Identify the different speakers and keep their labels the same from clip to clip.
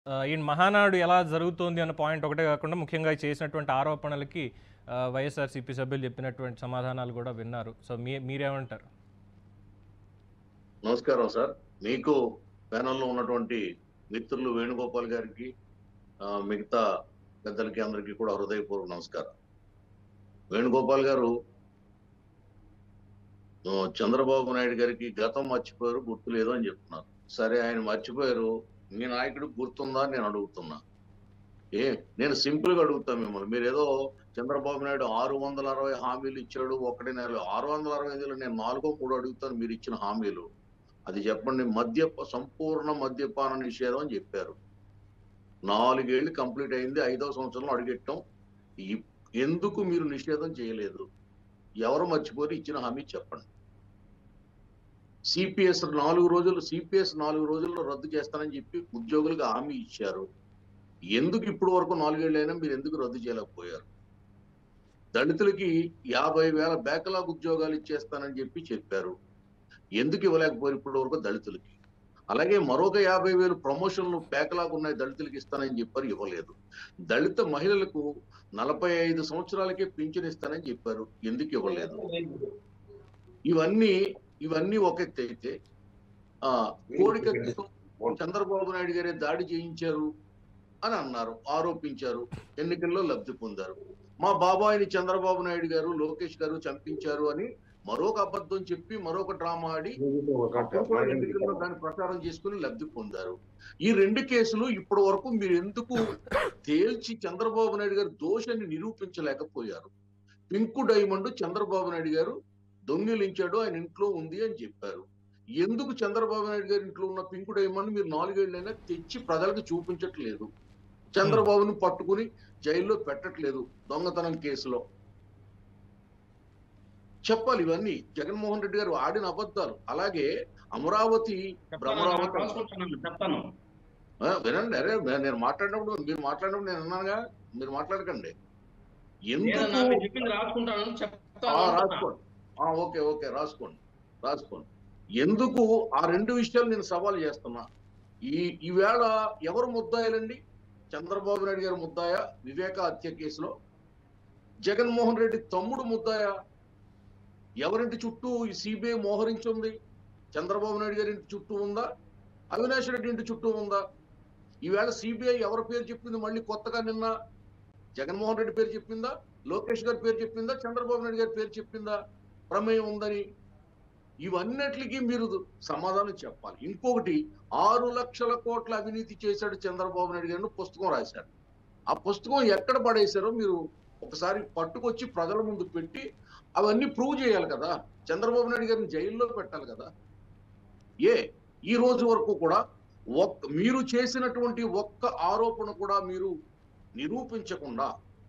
Speaker 1: ఈ మహానాడు ఎలా జరుగుతోంది అన్న పాయింట్ ఒకటే కాకుండా ముఖ్యంగా చేసినటువంటి ఆరోపణలకి వైఎస్ఆర్సీపీ సభ్యులు చెప్పినటువంటి సమాధానాలు కూడా విన్నారు. సో మీరేమంటారు?
Speaker 2: నమస్కారం సార్. మీకు ప్యానెల్లో ఉన్నటువంటి మిత్రులు వేణుగోపాల్ గారికి, మిగతా పెద్దలకి అందరికీ కూడా హృదయపూర్వక నమస్కారం. వేణుగోపాల్ గారు చంద్రబాబు నాయుడు గారికి గతం మర్చిపోయారు, గుర్తు లేదు అని చెప్తున్నారు. సరే, ఆయన మర్చిపోయారు, మీ నాయకుడికి గుర్తుందా అని నేను అడుగుతున్నా. నేను సింపుల్ గా అడుగుతా మిమ్మల్ని. మీరు ఏదో చంద్రబాబు నాయుడు 660 హామీలు ఇచ్చాడు, ఒకటి నెల 665లో నేను 4-3 అడుగుతాను. మీరు ఇచ్చిన హామీలు అది చెప్పండి. సంపూర్ణ మద్యపాన నిషేధం అని చెప్పారు. 4 ఏళ్ళు కంప్లీట్ అయింది, 5వ సంవత్సరంలో అడుగెట్టాం. ఎందుకు మీరు నిషేధం చేయలేదు? ఎవరు మర్చిపోయి ఇచ్చిన హామీ చెప్పండి. సిపిఎస్ 4 రోజుల్లో రద్దు చేస్తానని చెప్పి ఉద్యోగులకు హామీ ఇచ్చారు. ఎందుకు ఇప్పుడు వరకు 4 ఏళ్ళైనా మీరు ఎందుకు రద్దు చేయలేకపోయారు? దళితులకి 50,000 బ్యాక్లాగ్ ఉద్యోగాలు ఇచ్చేస్తానని చెప్పారు. ఎందుకు ఇవ్వలేకపోయారు ఇప్పటి వరకు దళితులకి? అలాగే మరొక 50,000 ప్రమోషన్లు బ్యాక్లాగ్ ఉన్నాయి, దళితులకి ఇస్తానని చెప్పారు, ఇవ్వలేదు. దళిత మహిళలకు 45 సంవత్సరాలకే పింఛన్ ఇస్తానని చెప్పారు, ఎందుకు ఇవ్వలేదు? ఇవన్నీ ఒక ఎత్తు అయితే, కోడికత్తితో చంద్రబాబు నాయుడు గారే దాడి చేయించారు అని అన్నారు, ఆరోపించారు, ఎన్నికల్లో లబ్ధి పొందారు. మా బాబాయిని చంద్రబాబు నాయుడు గారు, లోకేష్ గారు చంపించారు అని మరొక అబద్ధం చెప్పి మరొక డ్రామా ఆడి ఎన్నికల్లో దాన్ని ప్రచారం చేసుకుని లబ్ధి పొందారు. ఈ 2 కేసులు ఇప్పటి వరకు మీరు ఎందుకు తేల్చి చంద్రబాబు నాయుడు గారు దోషాన్ని నిరూపించలేకపోయారు? పింకు డైమండ్ చంద్రబాబు నాయుడు గారు దొంగిలించాడు, ఆయన ఇంట్లో ఉంది అని చెప్పారు. ఎందుకు చంద్రబాబు నాయుడు గారి ఇంట్లో ఉన్న పింకు డైమండ్ మీరు 4 ఏళ్ళైనా తెచ్చి ప్రజలకు చూపించట్లేదు? చంద్రబాబుని పట్టుకుని జైల్లో పెట్టట్లేదు దొంగతనం కేసులో? చెప్పాలి ఇవన్నీ. జగన్మోహన్ రెడ్డి గారు ఆడిన అబద్ధాలు. అలాగే అమరావతి వినండి. అరే, నేను మాట్లాడినప్పుడు నేను అన్నానుగా, మీరు మాట్లాడకండి. రాసుకోండి. ఓకే, రాసుకోండి. ఎందుకు ఆ 2 విషయాలు నేను సవాల్ చేస్తున్నా. ఈవేళ ఎవరు ముద్దాయాలండి? చంద్రబాబు నాయుడు గారు ముద్దాయ వివేక హత్య కేసులో, జగన్మోహన్ రెడ్డి తమ్ముడు ముద్దాయ. ఎవరింటి చుట్టూ ఈ సిబిఐ మోహరించింది? చంద్రబాబు నాయుడు గారి ఇంటి చుట్టూ ఉందా? అవినాష్ రెడ్డి ఇంటి చుట్టూ ఉందా? ఈవేళ సిబిఐ ఎవరి పేరు చెప్పింది? మళ్ళీ కొత్తగా నిన్న జగన్మోహన్ రెడ్డి పేరు చెప్పిందా? లోకేష్ గారి పేరు చెప్పిందా? చంద్రబాబు నాయుడు గారి పేరు చెప్పిందా ప్రమేయం ఉందని? ఇవన్నిటికీ మీరు సమాధానం చెప్పాలి. ఇంకొకటి, 6 లక్షల కోట్ల అవినీతి చేశాడు చంద్రబాబు నాయుడు గారిని పుస్తకం రాశాడు. ఆ పుస్తకం ఎక్కడ పడేశారో మీరు ఒకసారి పట్టుకొచ్చి ప్రజల ముందు పెట్టి అవన్నీ ప్రూవ్ చేయాలి కదా. చంద్రబాబు నాయుడు గారిని జైల్లో పెట్టాలి కదా. ఈ రోజు వరకు కూడా మీరు చేసినటువంటి ఒక్క ఆరోపణ కూడా మీరు నిరూపించకుండా,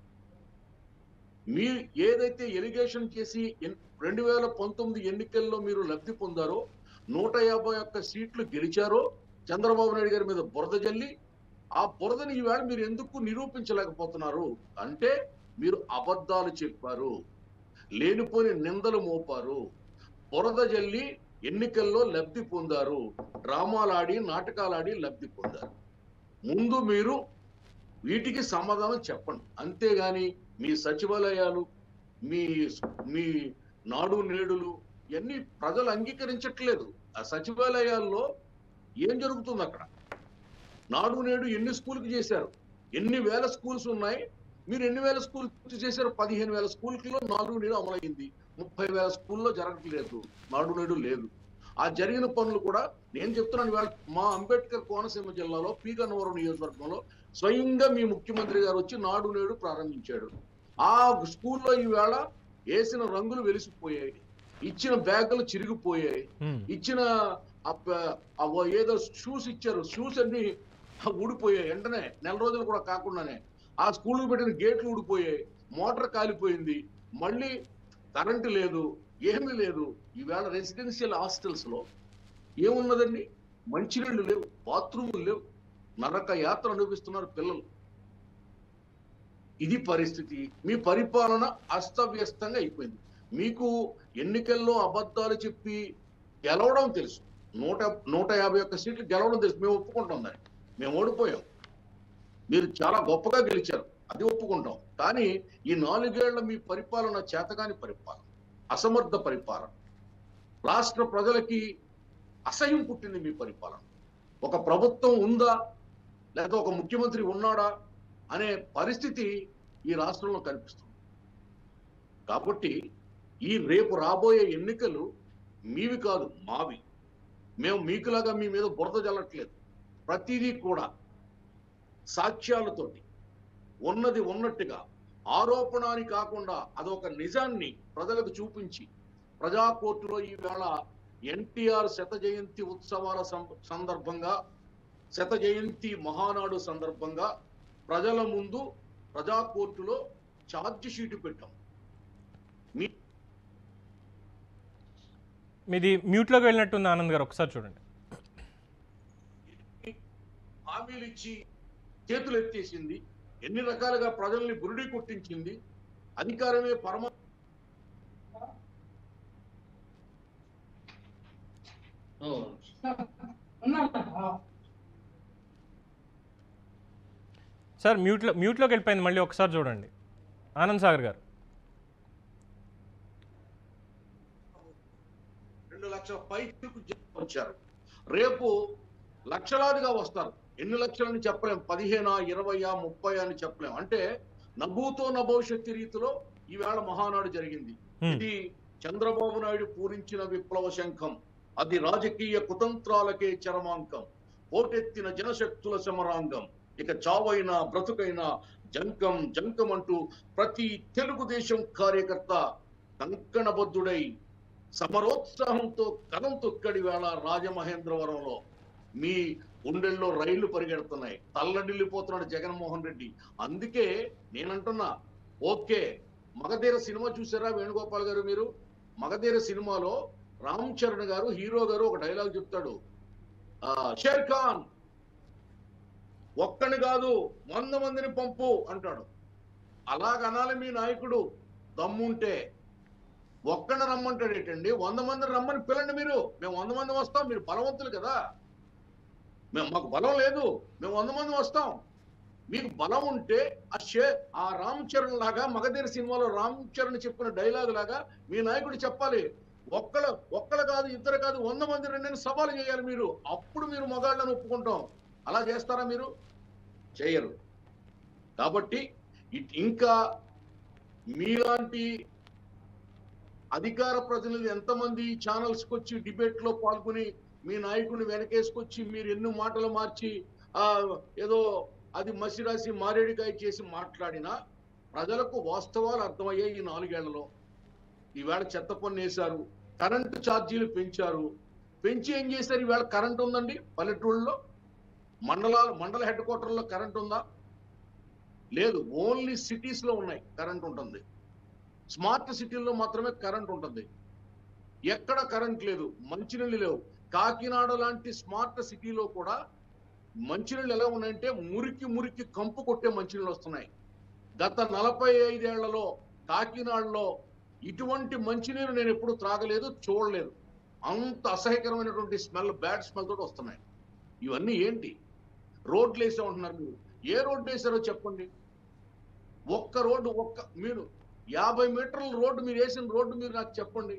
Speaker 2: మీరు ఏదైతే ఎలిగేషన్ చేసి 2019 ఎన్నికల్లో మీరు లబ్ధి పొందారో, 151 సీట్లు గెలిచారో, చంద్రబాబు నాయుడు గారి మీద బురద జల్లి, ఆ బురదని ఈవేళ మీరు ఎందుకు నిరూపించలేకపోతున్నారు? అంటే మీరు అబద్ధాలు చెప్పారు, లేనిపోని నిందలు మోపారు, బురద జల్లి ఎన్నికల్లో లబ్ధి పొందారు, డ్రామాలాడి నాటకాలాడి లబ్ధి పొందారు. ముందు మీరు వీటికి సమాధానం చెప్పండి. అంతేగాని మీ సచివాలయాలు, మీ నాడు నేడులు ఇవన్నీ ప్రజలు అంగీకరించట్లేదు. ఆ సచివాలయాల్లో ఏం జరుగుతుంది? అక్కడ నాడు నేడు ఎన్ని స్కూల్కి చేశారు? ఎన్ని వేల స్కూల్స్ ఉన్నాయి? మీరు ఎన్ని వేల స్కూల్ చేశారు? 15,000 స్కూల్కి నాడు నేడు అమలైంది. 30,000 స్కూల్లో జరగట్లేదు, నాడు నేడు లేదు. ఆ జరిగిన పనులు కూడా నేను చెప్తున్నాను. ఇవాళ మా అంబేద్కర్ కోనసీమ జిల్లాలో పీగన్నవరం నియోజకవర్గంలో స్వయంగా మీ ముఖ్యమంత్రి గారు వచ్చి నాడు నేడు ప్రారంభించాడు. ఆ స్కూల్లో ఈవేళ వేసిన రంగులు వెలిసిపోయాయి, ఇచ్చిన బ్యాగులు చిరిగిపోయాయి, ఇచ్చిన ఏదో షూస్ ఇచ్చారు, షూస్ అన్ని ఊడిపోయాయి. వెంటనే నెల రోజులు కూడా కాకుండానే ఆ స్కూల్కి పెట్టిన గేట్లు ఊడిపోయాయి, మోటార్ కాలిపోయింది, మళ్ళీ కరెంటు లేదు, ఏమీ లేదు. ఈవేళ రెసిడెన్షియల్ హాస్టల్స్ లో ఏమున్నదండి? మంచినీళ్లు లేవు, బాత్రూములు లేవు, నరక యాత్ర అనుభవిస్తున్నారు పిల్లలు. ఇది పరిస్థితి. మీ పరిపాలన అస్తవ్యస్తంగా అయిపోయింది. మీకు ఎన్నికల్లో అబద్ధాలు చెప్పి గెలవడం తెలుసు. 151 సీట్లు గెలవడం తెలుసు. మేము ఒప్పుకుంటాం దాన్ని. మేము ఓడిపోయాం. మీరు చాలా గొప్పగా గెలిచారు, అది ఒప్పుకుంటాం. కానీ ఈ 4 ఏళ్ల మీ పరిపాలన చేతకాని పరిపాలన, అసమర్థ పరిపాలన, రాష్ట్ర ప్రజలకి అసహ్యం పుట్టింది మీ పరిపాలన. ఒక ప్రభుత్వం ఉందా లేదా ఒక ముఖ్యమంత్రి ఉన్నాడా అనే పరిస్థితి ఈ రాష్ట్రంలో కనిపిస్తుంది. కాబట్టి ఈ రేపు రాబోయే ఎన్నికలు మీవి కాదు, మావి. మేము మీకులాగా మీ మీద బురద జల్లట్లేదు. ప్రతిదీ కూడా సాక్ష్యాలతోటి ఉన్నది ఉన్నట్టుగా, ఆరోపణ అని కాకుండా అదొక నిజాన్ని ప్రజలకు చూపించి, ప్రజా కోర్టులో ఈవేళ ఎన్టీఆర్ శత జయంతి ఉత్సవాల సందర్భంగా, శత జయంతి మహానాడు సందర్భంగా ప్రజల ముందు ప్రజా కోర్టులో ఛార్జ్ షీట్ పెట్టాం.
Speaker 1: మీది మ్యూట్లోకి వెళ్ళినట్టుంది ఆనంద్ గారు, ఒకసారి చూడండి.
Speaker 2: హామీలు ఇచ్చి చేతులు ఎత్తేసింది, ఎన్ని రకాలుగా ప్రజల్ని బురుడి కొట్టించింది. అధికారమే పరమ
Speaker 1: సార్ మ్యూట్లోకి వెళ్ళిపోయింది, మళ్ళీ ఒకసారి చూడండి ఆనంద్ సాగర్ గారు.
Speaker 2: 2 లక్షల పైకి వచ్చారు. రేపు లక్షలాదిగా వస్తారు. ఎన్ని లక్షలని చెప్పలేం, 15, 20, 30 అని చెప్పలేం. అంటే నభూతో నభవిష్యత్తు రీతిలో ఈవేళ మహానాడు జరిగింది. ఇది చంద్రబాబు నాయుడు పూరించిన విప్లవ శంఖం. అది రాజకీయ కుతంత్రాలకే చరమాంకం. పోటెత్తిన జనశక్తుల సమరాంగం. ఇక చావైనా బ్రతుకైనా జంకం జంకం అంటూ ప్రతి తెలుగుదేశం కార్యకర్త కంకణబద్ధుడై సమరోత్సాహంతో కదం తొక్కడి వేళ రాజమహేంద్రవరంలో మీ గుండెల్లో రైళ్లు పరిగెడుతున్నాయి. తల్లడిల్లిపోతున్నాడు జగన్మోహన్ రెడ్డి. అందుకే నేనంటున్నా, ఓకే, మగధీర సినిమా చూసారా వేణుగోపాల్ గారు? మీరు మగధీర సినిమాలో రామ్ చరణ్ గారు, హీరో గారు ఒక డైలాగ్ చెప్తాడు, షేర్ ఖాన్ ఒక్కని కాదు 100 మందిని పంపు అంటాడు. అలాగనాలి మీ నాయకుడు. దమ్ముంటే ఒక్కడిని రమ్మంటాడు ఏంటండి? 100 మందిని రమ్మని పిలండి మీరు. మేము 100 మంది వస్తాం, మీరు బలవంతులు కదా. మాకు బలం లేదు, మేము 100 మంది వస్తాం. మీకు బలం ఉంటే ఆ రామ్ చరణ్ లాగా, మగధీర సినిమాలో రామ్ చరణ్ చెప్పిన డైలాగ్ లాగా మీ నాయకుడు చెప్పాలి. ఒక్కళ్ళు కాదు, ఇద్దరు కాదు, 100 మంది రెండని సవాలు చేయాలి మీరు. అప్పుడు మీరు మగాళ్ళని ఒప్పుకుంటాం. అలా చేస్తారా మీరు? చేయరు. కాబట్టి ఇంకా మీలాంటి అధికార ప్రతినిధులు ఎంతమంది ఛానల్స్కి వచ్చి డిబేట్ లో పాల్గొని మీ నాయకుడిని వెనకేసుకొచ్చి మీరు ఎన్నో మాటలు మార్చి ఏదో అది మసిరాసి మారేడికాయ చేసి మాట్లాడినా ప్రజలకు వాస్తవాలు అర్థమయ్యాయి. ఈ 4 ఏళ్లలో ఈవేళ చెత్త పన్ను వేశారు, కరెంటు ఛార్జీలు పెంచారు. పెంచి ఏం చేశారు? ఈవేళ కరెంట్ ఉందండి పల్లెటూళ్ళలో? మండల హెడ్ క్వార్టర్లో కరెంట్ ఉందా? లేదు. ఓన్లీ సిటీస్ లో ఉన్నాయి కరెంట్ ఉంటుంది. స్మార్ట్ సిటీల్లో మాత్రమే కరెంట్ ఉంటుంది. ఎక్కడ కరెంట్ లేదు, మంచినీళ్ళు లేవు. కాకినాడ లాంటి స్మార్ట్ సిటీలో కూడా మంచినీళ్ళు ఎలా ఉన్నాయంటే మురికి కంపు కొట్టే మంచినీళ్ళు వస్తున్నాయి. గత 45 ఏళ్లలో కాకినాడలో ఇటువంటి మంచినీరు నేను ఎప్పుడు త్రాగలేదు, చూడలేదు. అంత అసహ్యకరమైనటువంటి స్మెల్, బ్యాడ్ స్మెల్ తోటి వస్తున్నాయి. ఇవన్నీ ఏంటి? రోడ్లు వేసామంటున్నారు మీరు. ఏ రోడ్డు వేసారో చెప్పండి. ఒక్క రోడ్డు, మీరు 50 మీటర్ల రోడ్డు మీరు వేసిన రోడ్డు మీరు నాకు చెప్పండి.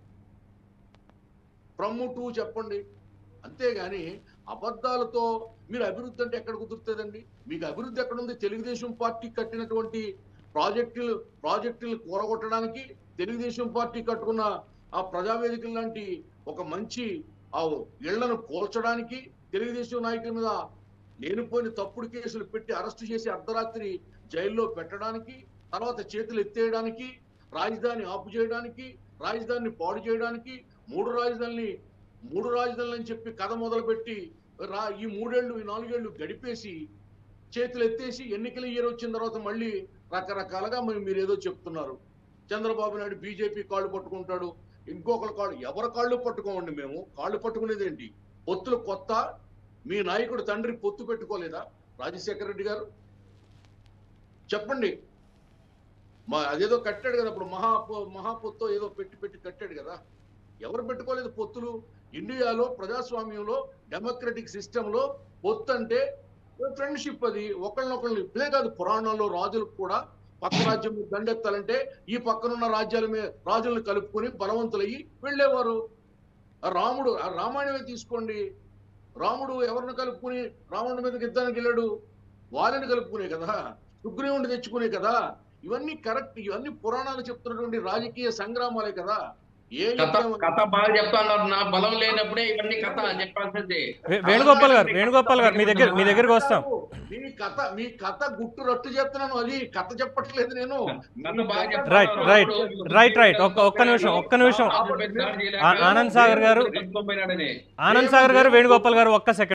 Speaker 2: ఫ్రమ్ టు చెప్పండి. అంతేగాని అబద్ధాలతో మీరు అభివృద్ధి అంటే ఎక్కడ కుదురుతుందండి? మీకు అభివృద్ధి ఎక్కడుంది? తెలుగుదేశం పార్టీ కట్టినటువంటి ప్రాజెక్టులు కూరగొట్టడానికి, తెలుగుదేశం పార్టీ కట్టుకున్న ఆ ప్రజావేదికల లాంటి ఒక మంచి ఆ ఇళ్లను కూల్చడానికి, తెలుగుదేశం నాయకుల మీద లేనిపోయిన తప్పుడు కేసులు పెట్టి అరెస్టు చేసి అర్ధరాత్రి జైల్లో పెట్టడానికి, తర్వాత చేతులు ఎత్తేయడానికి, రాజధాని ఆపు చేయడానికి, రాజధానిని పాడు చేయడానికి, మూడు రాజధానులు అని చెప్పి కథ మొదలుపెట్టి ఈ 3 ఏళ్ళు, ఈ 4 ఏళ్ళు గడిపేసి చేతులు ఎత్తేసి ఎన్నికల ఇయర్ వచ్చిన తర్వాత మళ్ళీ రకరకాలుగా మీరు ఏదో చెప్తున్నారు. చంద్రబాబు నాయుడు బీజేపీ కాళ్ళు పట్టుకుంటాడు, ఇంకొకరు కాళ్ళు. ఎవరి కాళ్ళు పట్టుకోమండి? మేము కాళ్ళు పట్టుకునేది ఏంటి? పొత్తులు కొత్త? మీ నాయకుడు తండ్రి పొత్తు పెట్టుకోలేదా రాజశేఖర రెడ్డి గారు? చెప్పండి. అదేదో కట్టాడు కదా, ఇప్పుడు మహాపొత్తు ఏదో పెట్టి కట్టాడు కదా. ఎవరు పెట్టుకోలేదు పొత్తులు? ఇండియాలో ప్రజాస్వామ్యంలో డెమోక్రటిక్ సిస్టంలో పొత్తు అంటే ఫ్రెండ్షిప్ అది ఒకళ్ళనొకళ్ళు ఇదే కాదు, పురాణాల్లో రాజులకు కూడా పక్క రాజ్యం మీద దండెత్తాలంటే ఈ పక్కనున్న రాజులను కలుపుకొని బలవంతులయ్యి వెళ్ళేవారు. రాముడు రామాయణమే తీసుకోండి, రాముడు ఎవరిని కలుపుకుని రావణుడి మీదకి యుద్ధానికి వెళ్ళాడు? వాళ్ళని కలుపుకునే కదా, సుగ్రీవుడిని తెచ్చుకునే కదా. ఇవన్నీ కరెక్ట్, ఇవన్నీ పురాణాలు చెప్తున్నటువంటి రాజకీయ సంగ్రామాలే కదా.
Speaker 3: కథ బాగా చెప్తున్నారు, నా బలం లేనప్పుడే ఇవన్నీ కథ చెప్పాల్సింది.
Speaker 1: వేణుగోపాల్ గారు మీ దగ్గరికి వస్తాం.
Speaker 2: మీ కథ గుట్టు రట్టు చెప్తున్నాను, అది కథ చెప్పట్లేదు నేను.
Speaker 1: రైట్ ఒక్క నిమిషం ఆనంద్ సాగర్ గారు వేణుగోపాల్ గారు ఒక్క సెకండ్.